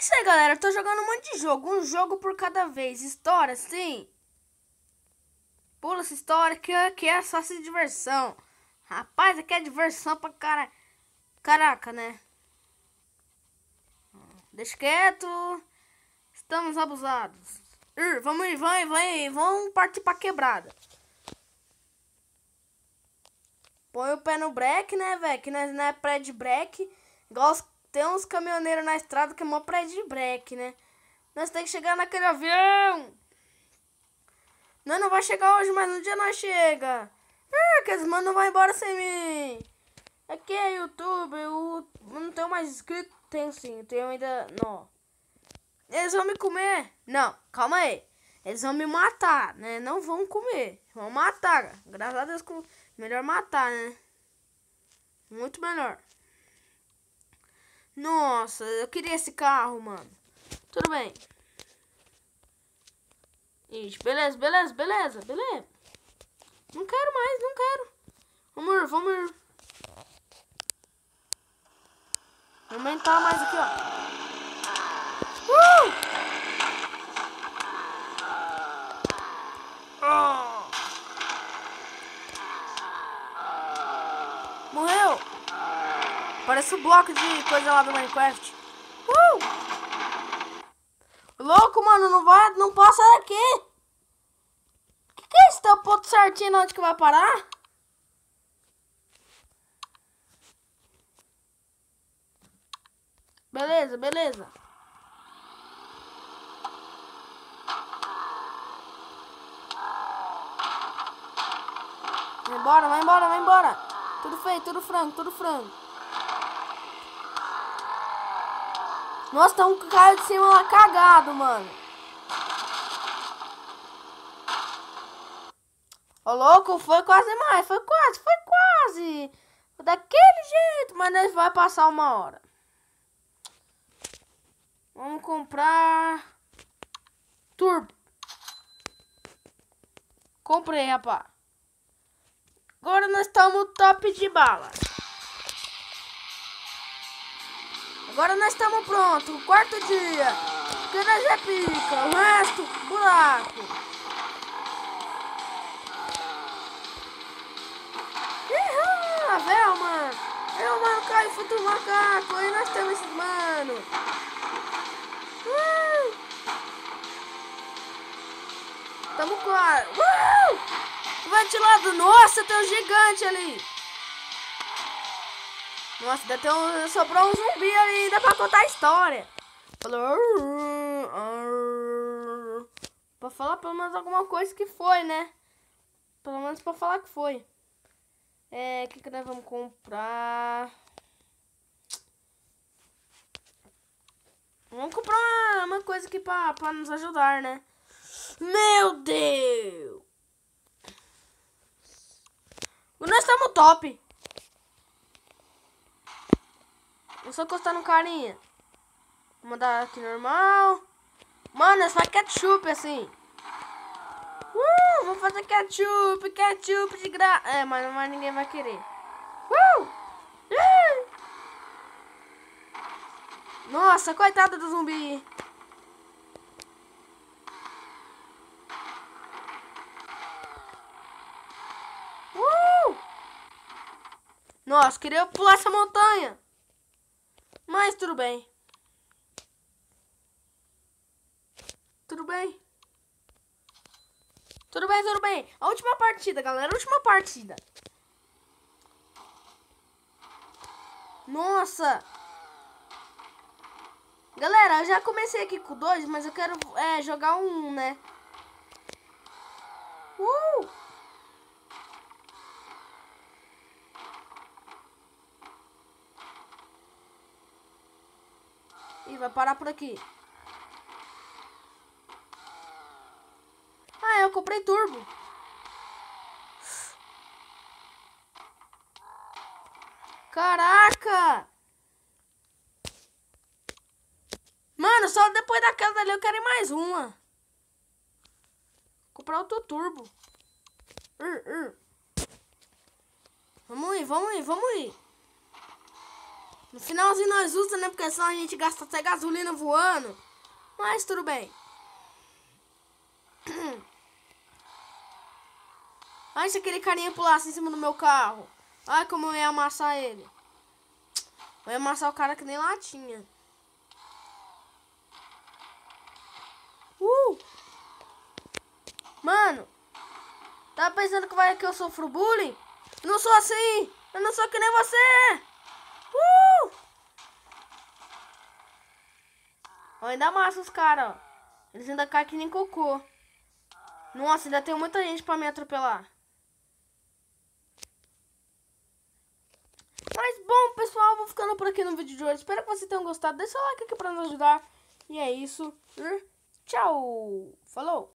isso aí, galera. Eu tô jogando um monte de jogo. Um jogo por cada vez. História, sim. Pula essa história que é só essa diversão. Rapaz, aqui é diversão pra cara. Caraca, né? Deixa quieto. Estamos abusados. Vamos ir, vai. Vamos partir pra quebrada. Põe o pé no breque, né, velho? Que não é pré de breque. Igual tem uns caminhoneiros na estrada que é mó pré de breque, né? Nós temos que chegar naquele avião. Nós não vai chegar hoje, mas um dia nós chega. Aqueles mano não vão embora sem mim. Aqui é YouTube, eu não tenho mais inscrito. Tenho sim, tenho ainda. Não. Eles vão me comer. Não, calma aí. Eles vão me matar, né? Não vão comer. Vão matar. Graças a Deus, melhor matar, né? Muito melhor. Nossa, eu queria esse carro, mano. Tudo bem. Ixi, beleza. Não quero mais, não quero. Vamos ir. Vou aumentar mais aqui, ó. Morreu. Parece um bloco de coisa lá do Minecraft. Louco, mano, não passa daqui. Que é isso? Tá o ponto certinho onde que vai parar? Beleza. Vai embora. Tudo feito, tudo frango. Nossa, tá um cara de cima lá cagado, mano. Ô, louco, foi quase mais. Foi quase. Daquele jeito, mas nós vai passar uma hora. Vamos comprar turbo. Comprei, rapaz. Agora nós estamos top de bala. Agora nós estamos prontos. Quarto dia. Que nós é pica. O resto, buraco. Velho, mano. Eu, mano, caiu futuro macaco. Aí nós temos esses mano. Tamo quase. Ventilado. Nossa, tem um gigante ali. Nossa, deve ter sobrou um zumbi ali ainda pra contar a história. Falou. Pra falar pelo menos alguma coisa que foi, né? Pelo menos pra falar que foi. O que nós vamos comprar? Vamos comprar uma coisa aqui pra nos ajudar, né? Meu Deus! Nós estamos top. Eu só encostar no carinha. Vou mandar aqui normal. Mano, é só ketchup assim. Vou fazer ketchup de graça. Mas ninguém vai querer. Nossa, coitado do zumbi. Nossa, queria pular essa montanha. Mas tudo bem. Tudo bem. A última partida, galera. Nossa. Galera, eu já comecei aqui com 2, mas eu quero jogar um, né? Ih, vai parar por aqui. Eu comprei turbo. Caraca! Mano, só depois daquela dali eu quero ir mais uma. Comprar outro turbo. Vamos ir. No finalzinho nós usamos, né? Porque senão a gente gasta até gasolina voando. Mas tudo bem. Ai, se aquele carinha pulasse em cima do meu carro. Ai, como eu ia amassar ele. Eu ia amassar o cara que nem latinha. Mano, tá pensando que eu sofro bullying? Eu não sou assim. Eu não sou que nem você. Eu ainda amasso os caras, ó. Eles ainda caem que nem cocô. Nossa, ainda tem muita gente pra me atropelar. Mas bom, pessoal, vou ficando por aqui no vídeo de hoje. Espero que vocês tenham gostado. Deixa o like aqui pra nos ajudar. E é isso. Tchau. Falou.